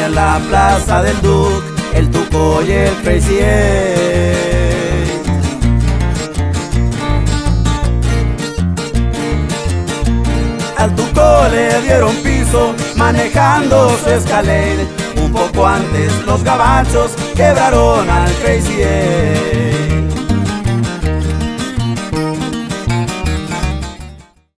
en la plaza del Duc, el Tuco y el Crazy 8. Al Tuco le dieron piso manejando su Escalade. Un poco antes los gabachos quebraron al Crazy 8.